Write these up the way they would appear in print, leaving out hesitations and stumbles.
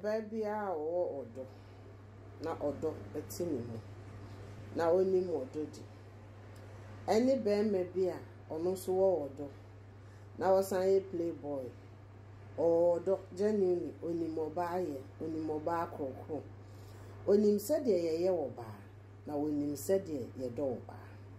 baby or odo. Na odo etini na oni mo odo di. Any ben may be ono so odo. Na wasan playboy. Odo genuinely oni mo baye, oni mo ba krokro. Onim said ye wo ba. Na onim said ye do ba.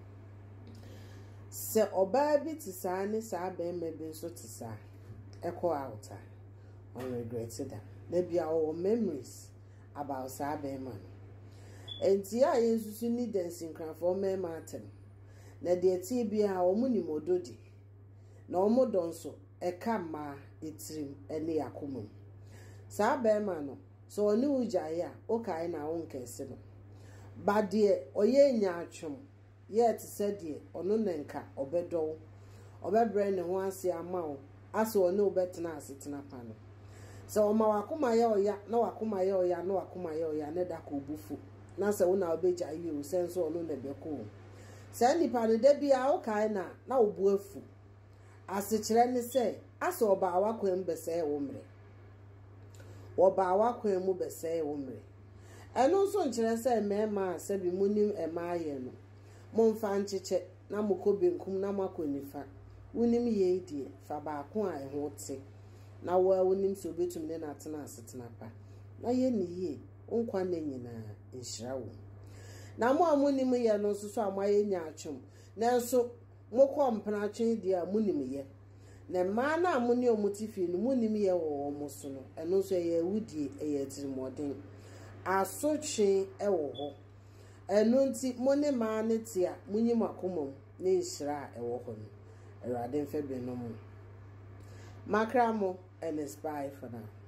Se oba bi ti saa ne saa ben me bi so ti saa. Echo outa. On regretted that. There be our memories about saa ben man. Enti a yensusu ni dancing cran for me matem. Na de ti bia omu ni mododi. Na omu donso eka ma etrim ene yakomum. Saa ben man no so oni ujaye a okai na wonkese no. Ba de oye nya atwom. Yet said ye ono nenka obedo. Obebre ne ho ase ama wo. Aso ono obetena asetena pa no. So oma wakoma ye oya na wakoma ye oya na wakoma ye oya ne da ko bufu. Na se wo na obeja yi o senso ono ne beko. Se nipa no da bia o kai na obu afu. Asekire ne se aso oba awakwem bese wo mre. Oba awakwem mu bese wo mre. Eno so nkire se mema se bi munim emaye no. Momfa ncheche na mokobe nkum na makonifa. Wunim ye die fa ba ko a eho te. Na wa wonim so betum ne na atena asetena pa. Na ye ni ye onkwa na nyina enhira wo. Na mo amunim ye no so so amaye nya atwom. Na so mokọ mpana atwen die a munim ye. Na ma na amuni omotifi no munim ye wo mo so no. Eno so ye wudie ye tirimodin. Asotwe ewo ho. Eno nti mone ma ne tia munyim akomom ne nhira ewo ho no. Erade mfe be no mo. Makramo and spy for now.